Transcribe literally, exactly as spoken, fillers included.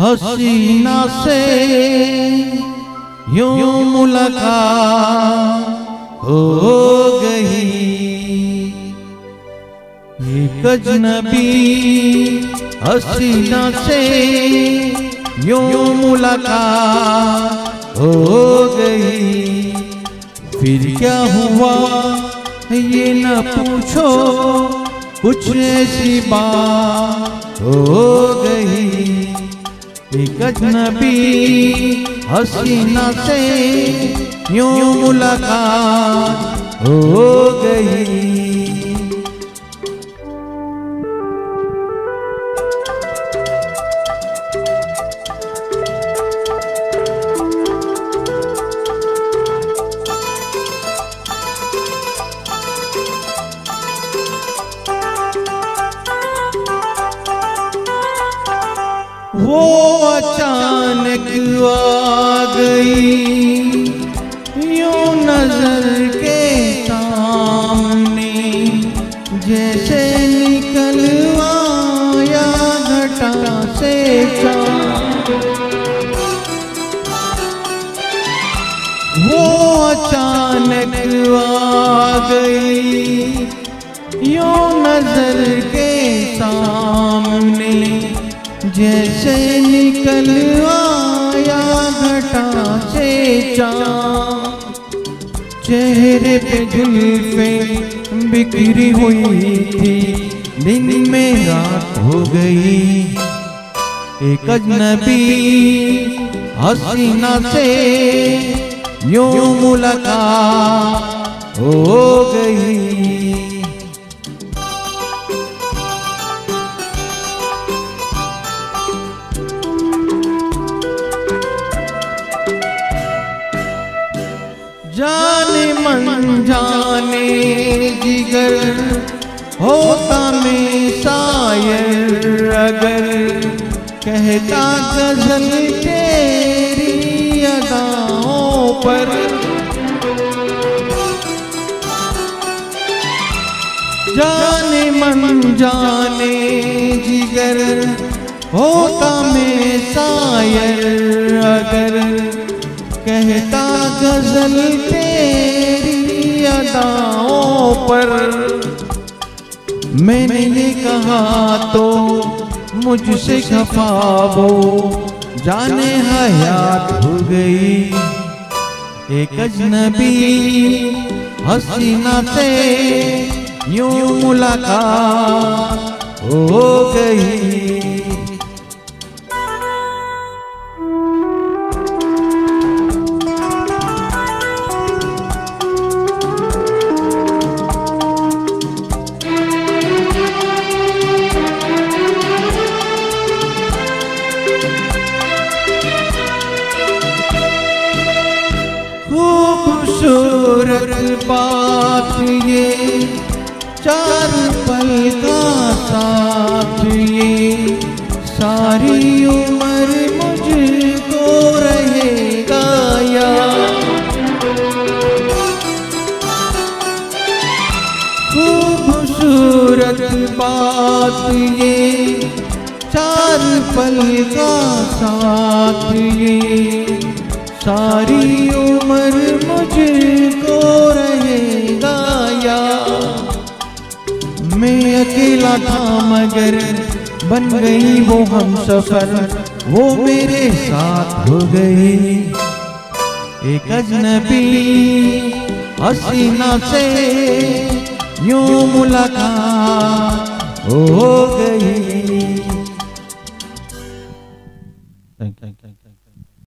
हसीना से यूं मुलाकात हो गई। एक अजनबी हसीना से यूं मुलाकात हो गई। फिर क्या हुआ ये न पूछो, कुछ ऐसी बात हो गई। एक अजनबी हसीना से यूं मुलाकात हो गई। वो अचानक आ गई यूं नजर के सामने, जैसे निकलवाया घटा से चाँद। वो अचानक आ गई यूं नजर के सामने, जैसे निकल आया घटा से चाँद। चेहरे पे जुल्फें बिखरी हुई थी, दिन में रात हो गई। एक अजनबी हसीना से यूं मुलाकात हो गई। जाने मन जाने जिगर होता मैं शायर अगर, कहता गजल तेरी अदाओं पर। जाने मन जाने जिगर होता मैं शायर अगर, कहता गजल तेरी अदाओं पर। मैंने ये कहा तो मुझसे खफा वो, जाने हयात हो गई। एक अजनबी हसीना से यूं मुलाकात हो गई। खूबसूरत बात ये चार पल का साथ, ये सारी उम्र मुझको रहेगा याद। खूबसूरत बात ये चार पल का साथ, ये सारी उम्र मुझको रहेगा याद। मैं अकेला था मगर बन गई वो हम सफर, वो मेरे साथ हो गई। एक अजनबी हसीना से यूं मुलाकात हो गई।